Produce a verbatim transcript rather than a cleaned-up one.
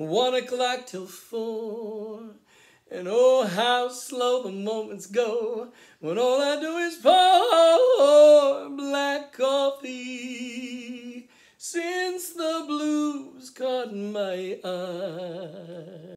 one o'clock till four. And oh, how slow the moments go when all I do is pour black coffee since the blues caught my eye.